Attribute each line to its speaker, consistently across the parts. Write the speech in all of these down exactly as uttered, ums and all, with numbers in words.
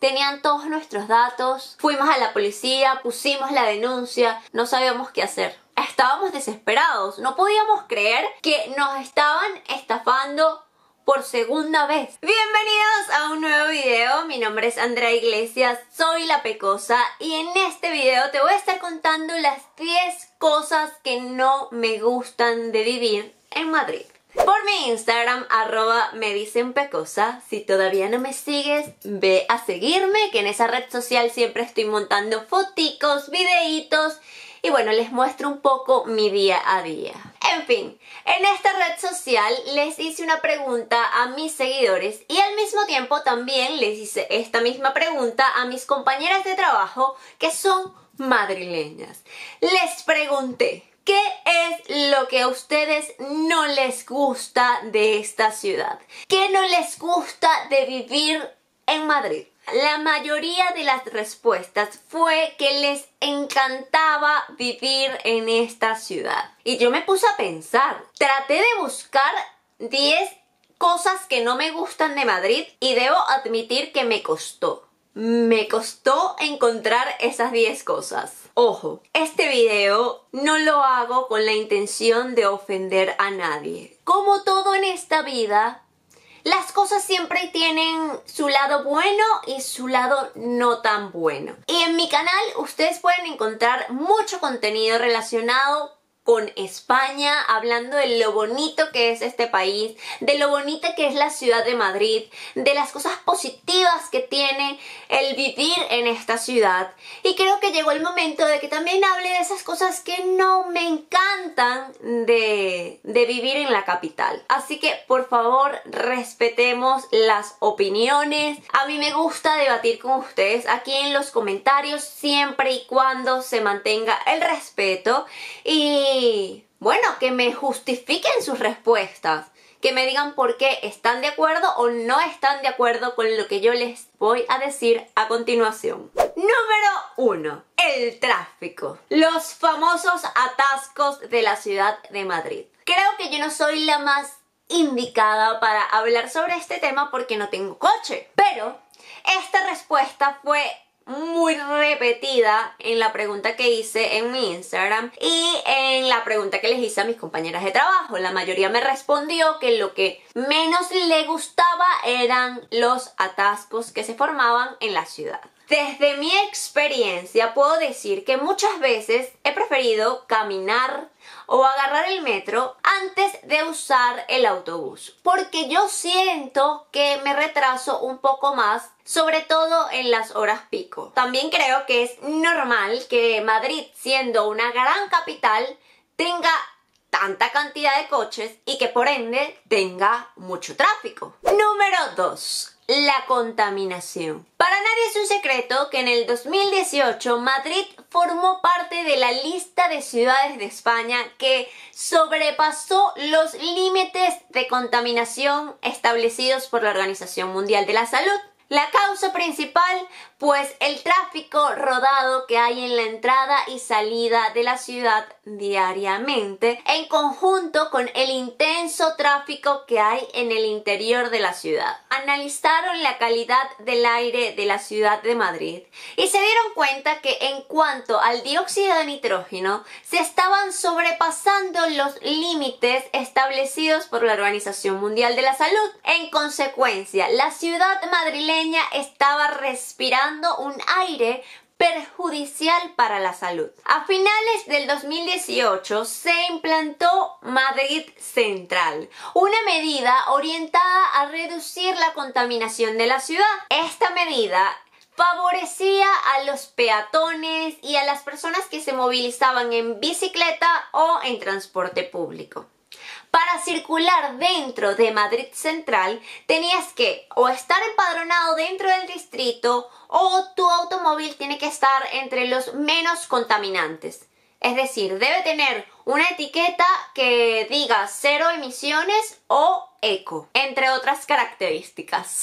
Speaker 1: tenían todos nuestros datos, fuimos a la policía, pusimos la denuncia, no sabíamos qué hacer. Estábamos desesperados, no podíamos creer que nos estaban estafando por segunda vez. Bienvenidos a un nuevo video, mi nombre es Andrea Iglesias, soy La Pecosa y en este video te voy a estar contando las diez cosas que no me gustan de vivir en Madrid. Por mi Instagram, arroba me dicen pecosa. Si todavía no me sigues, ve a seguirme, que en esa red social siempre estoy montando foticos, videitos y bueno, les muestro un poco mi día a día. En fin, en esta red social les hice una pregunta a mis seguidores y al mismo tiempo también les hice esta misma pregunta a mis compañeras de trabajo que son madrileñas. Les pregunté, ¿qué es lo que a ustedes no les gusta de esta ciudad? ¿Qué no les gusta de vivir en Madrid? La mayoría de las respuestas fue que les encantaba vivir en esta ciudad. Y yo me puse a pensar, traté de buscar diez cosas que no me gustan de Madrid y debo admitir que me costó. Me costó encontrar esas diez cosas. Ojo, este video no lo hago con la intención de ofender a nadie. Como todo en esta vida, las cosas siempre tienen su lado bueno y su lado no tan bueno. Y en mi canal ustedes pueden encontrar mucho contenido relacionado con España, hablando de lo bonito que es este país, de lo bonita que es la ciudad de Madrid, de las cosas positivas que tiene el vivir en esta ciudad. Y creo que llegó el momento de que también hable de esas cosas que no me encantan de, de vivir en la capital. Así que, por favor, respetemos las opiniones. A mí me gusta debatir con ustedes aquí en los comentarios, siempre y cuando se mantenga el respeto y Y bueno, que me justifiquen sus respuestas, que me digan por qué están de acuerdo o no están de acuerdo con lo que yo les voy a decir a continuación. Número uno. El tráfico. Los famosos atascos de la ciudad de Madrid. Creo que yo no soy la más indicada para hablar sobre este tema porque no tengo coche, pero esta respuesta fue muy repetida en la pregunta que hice en mi Instagram y en la pregunta que les hice a mis compañeras de trabajo. La mayoría me respondió que lo que menos le gustaba eran los atascos que se formaban en la ciudad. Desde mi experiencia puedo decir que muchas veces he preferido caminar o agarrar el metro antes de usar el autobús, porque yo siento que me retraso un poco más, sobre todo en las horas pico. También creo que es normal que Madrid, siendo una gran capital, tenga tanta cantidad de coches y que por ende tenga mucho tráfico. Número dos. La contaminación. Para nadie es un secreto que en el dos mil dieciocho Madrid formó parte de la lista de ciudades de España que sobrepasó los límites de contaminación establecidos por la Organización Mundial de la Salud. La causa principal, pues el tráfico rodado que hay en la entrada y salida de la ciudad diariamente, en conjunto con el intenso tráfico que hay en el interior de la ciudad. Analizaron la calidad del aire de la ciudad de Madrid y se dieron cuenta que en cuanto al dióxido de nitrógeno, se estaban sobrepasando los límites establecidos por la Organización Mundial de la Salud. En consecuencia, la ciudad madrileña estaba respirando un aire perjudicial para la salud. A finales del dos mil dieciocho se implantó Madrid Central, una medida orientada a reducir la contaminación de la ciudad. Esta medida favorecía a los peatones y a las personas que se movilizaban en bicicleta o en transporte público. Para circular dentro de Madrid Central tenías que o estar empadronado dentro del distrito o tu automóvil tiene que estar entre los menos contaminantes. Es decir, debe tener una etiqueta que diga cero emisiones o eco, entre otras características.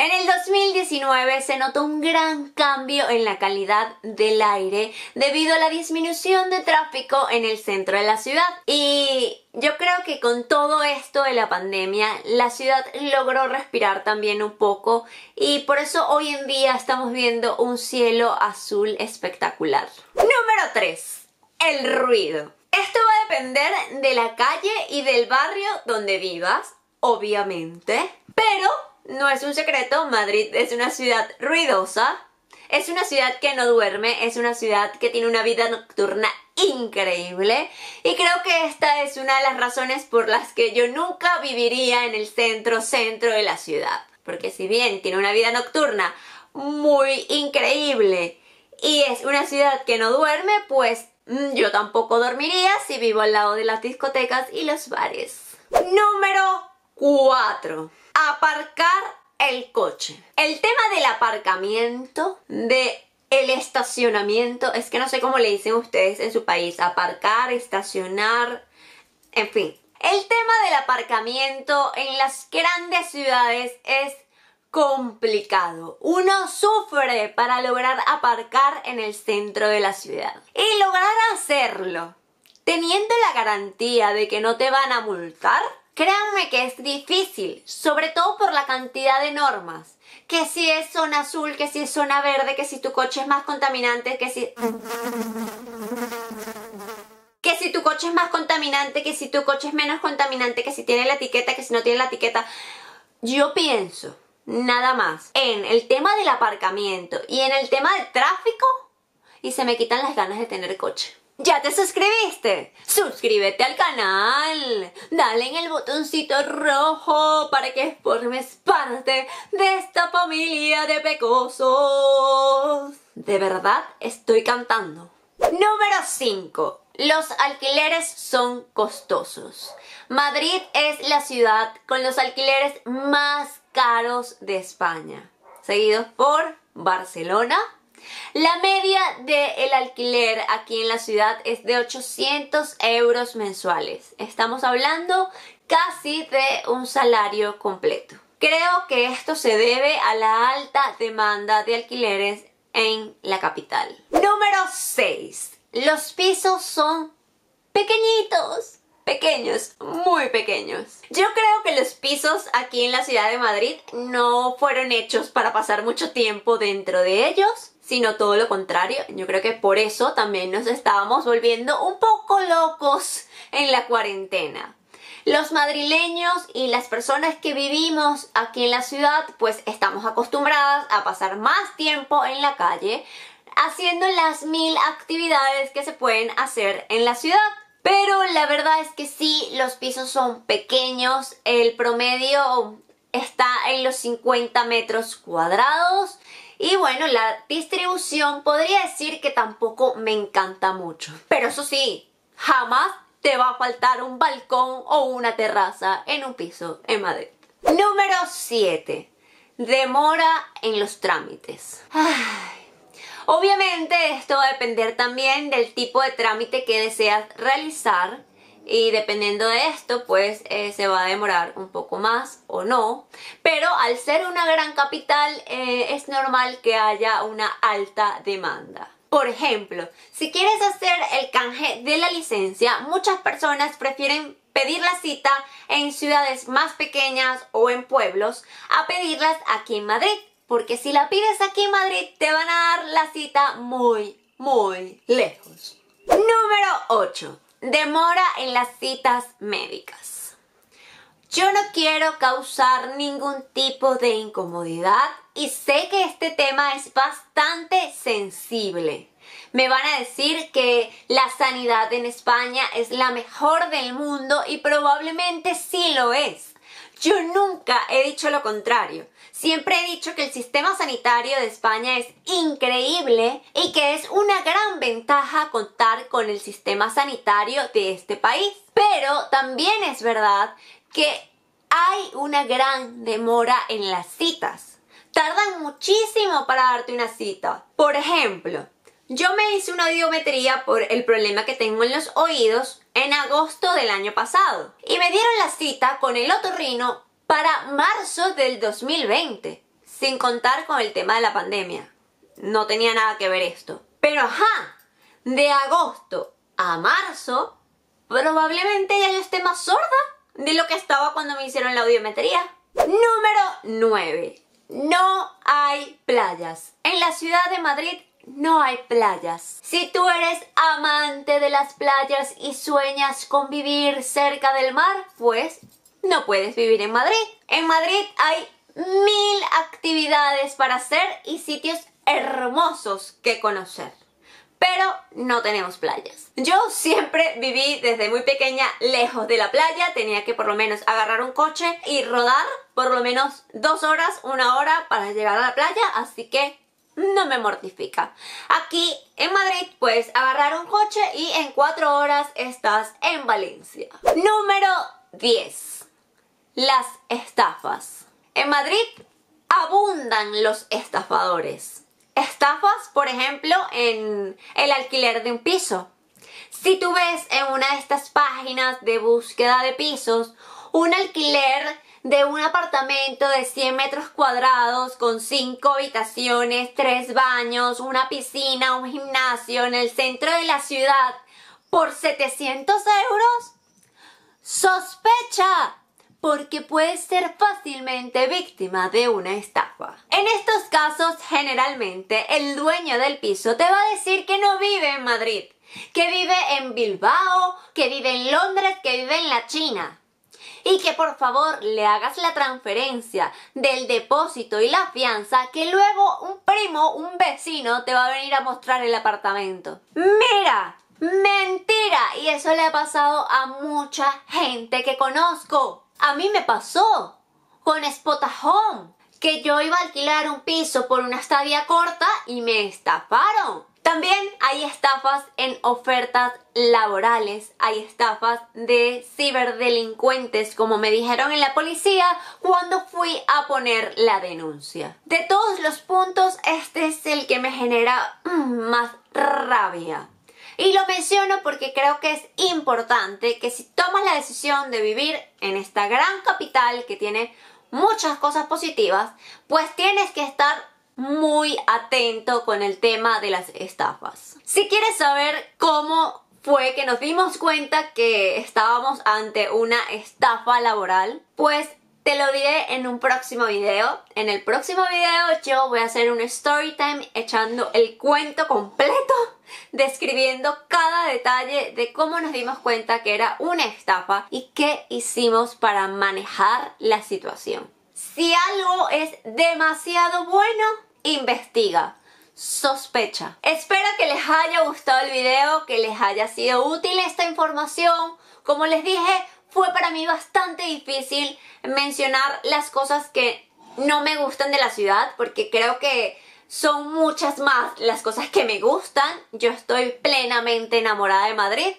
Speaker 1: En el dos mil diecinueve se notó un gran cambio en la calidad del aire debido a la disminución de tráfico en el centro de la ciudad. Y yo creo que con todo esto de la pandemia, la ciudad logró respirar también un poco y por eso hoy en día estamos viendo un cielo azul espectacular. Número tres. El ruido. Esto va a depender de la calle y del barrio donde vivas, obviamente, pero no es un secreto, Madrid es una ciudad ruidosa, es una ciudad que no duerme, es una ciudad que tiene una vida nocturna increíble y creo que esta es una de las razones por las que yo nunca viviría en el centro, centro de la ciudad. Porque si bien tiene una vida nocturna muy increíble y es una ciudad que no duerme, pues yo tampoco dormiría si vivo al lado de las discotecas y los bares. Número cuatro. Aparcar el coche. El tema del aparcamiento, de el estacionamiento, es que no sé cómo le dicen ustedes en su país, aparcar, estacionar, en fin. El tema del aparcamiento en las grandes ciudades es complicado. Uno sufre para lograr aparcar en el centro de la ciudad. Y lograr hacerlo teniendo la garantía de que no te van a multar, créanme que es difícil, sobre todo por la cantidad de normas. Que si es zona azul, que si es zona verde, que si tu coche es más contaminante, que si... Que si tu coche es más contaminante, que si tu coche es menos contaminante, que si tiene la etiqueta, que si no tiene la etiqueta. Yo pienso nada más en el tema del aparcamiento y en el tema del tráfico y se me quitan las ganas de tener coche. ¿Ya te suscribiste? Suscríbete al canal, dale en el botoncito rojo para que formes parte de esta familia de pecosos. De verdad estoy cantando. Número cinco. Los alquileres son costosos. Madrid es la ciudad con los alquileres más caros de España, seguidos por Barcelona. La media del alquiler aquí en la ciudad es de ochocientos euros mensuales. Estamos hablando casi de un salario completo. Creo que esto se debe a la alta demanda de alquileres en la capital. Número seis. Los pisos son pequeñitos. Pequeños, muy pequeños. Yo creo que los pisos aquí en la ciudad de Madrid no fueron hechos para pasar mucho tiempo dentro de ellos, sino todo lo contrario. Yo creo que por eso también nos estábamos volviendo un poco locos en la cuarentena. Los madrileños y las personas que vivimos aquí en la ciudad, pues estamos acostumbradas a pasar más tiempo en la calle, haciendo las mil actividades que se pueden hacer en la ciudad. Pero la verdad es que sí, los pisos son pequeños, el promedio está en los cincuenta metros cuadrados y bueno, la distribución podría decir que tampoco me encanta mucho. Pero eso sí, jamás te va a faltar un balcón o una terraza en un piso en Madrid. Número siete. Demora en los trámites. Ay. Obviamente esto va a depender también del tipo de trámite que deseas realizar y dependiendo de esto pues eh, se va a demorar un poco más o no, pero al ser una gran capital eh, es normal que haya una alta demanda. Por ejemplo, si quieres hacer el canje de la licencia, muchas personas prefieren pedir la cita en ciudades más pequeñas o en pueblos a pedirlas aquí en Madrid. Porque si la pides aquí en Madrid, te van a dar la cita muy, muy lejos. Número ocho. Demora en las citas médicas. Yo no quiero causar ningún tipo de incomodidad y sé que este tema es bastante sensible. Me van a decir que la sanidad en España es la mejor del mundo y probablemente sí lo es. Yo nunca he dicho lo contrario. Siempre he dicho que el sistema sanitario de España es increíble y que es una gran ventaja contar con el sistema sanitario de este país. Pero también es verdad que hay una gran demora en las citas. Tardan muchísimo para darte una cita. Por ejemplo, yo me hice una audiometría por el problema que tengo en los oídos en agosto del año pasado y me dieron la cita con el otorrino para marzo del dos mil veinte. sin contar con el tema de la pandemia. No tenía nada que ver esto. Pero ajá, de agosto a marzo, probablemente ya yo esté más sorda de lo que estaba cuando me hicieron la audiometría. Número nueve. No hay playas. En la ciudad de Madrid no hay playas. Si tú eres amante de las playas y sueñas con vivir cerca del mar, pues no puedes vivir en Madrid. En Madrid hay mil actividades para hacer y sitios hermosos que conocer. Pero no tenemos playas. Yo siempre viví desde muy pequeña lejos de la playa. Tenía que por lo menos agarrar un coche y rodar por lo menos dos horas, una hora para llegar a la playa. Así que no me mortifica. Aquí en Madrid puedes agarrar un coche y en cuatro horas estás en Valencia. Número diez. Las estafas. En Madrid abundan los estafadores. Estafas, por ejemplo, en el alquiler de un piso. Si tú ves en una de estas páginas de búsqueda de pisos un alquiler de un apartamento de cien metros cuadrados con cinco habitaciones, tres baños, una piscina, un gimnasio en el centro de la ciudad por setecientos euros, sospecha, porque puedes ser fácilmente víctima de una estafa. En estos casos, generalmente, el dueño del piso te va a decir que no vive en Madrid, que vive en Bilbao, que vive en Londres, que vive en la China. Y que por favor le hagas la transferencia del depósito y la fianza, que luego un primo, un vecino, te va a venir a mostrar el apartamento. ¡Mira! ¡Mentira! Y eso le ha pasado a mucha gente que conozco. A mí me pasó con Spotahome, que yo iba a alquilar un piso por una estadía corta y me estafaron. También hay estafas en ofertas laborales, hay estafas de ciberdelincuentes, como me dijeron en la policía cuando fui a poner la denuncia. De todos los puntos, este es el que me genera mm, más rabia. Y lo menciono porque creo que es importante que si tomas la decisión de vivir en esta gran capital que tiene muchas cosas positivas, pues tienes que estar muy atento con el tema de las estafas. Si quieres saber cómo fue que nos dimos cuenta que estábamos ante una estafa laboral, pues te lo diré en un próximo video. En el próximo video yo voy a hacer un story time echando el cuento completo, describiendo cada detalle de cómo nos dimos cuenta que era una estafa y qué hicimos para manejar la situación. Si algo es demasiado bueno, investiga, sospecha. Espero que les haya gustado el video, que les haya sido útil esta información. Como les dije, fue para mí bastante difícil mencionar las cosas que no me gustan de la ciudad, porque creo que son muchas más las cosas que me gustan. Yo estoy plenamente enamorada de Madrid.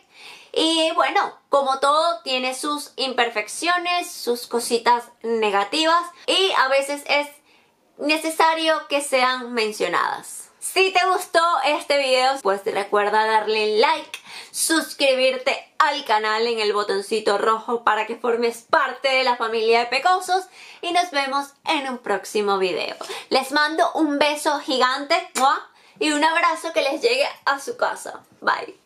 Speaker 1: Y bueno, como todo, tiene sus imperfecciones, sus cositas negativas y a veces es necesario que sean mencionadas. Si te gustó este video, pues recuerda darle like, suscribirte al canal en el botoncito rojo para que formes parte de la familia de Pecosos y nos vemos en un próximo video. Les mando un beso gigante ¡mua! Y un abrazo que les llegue a su casa. Bye.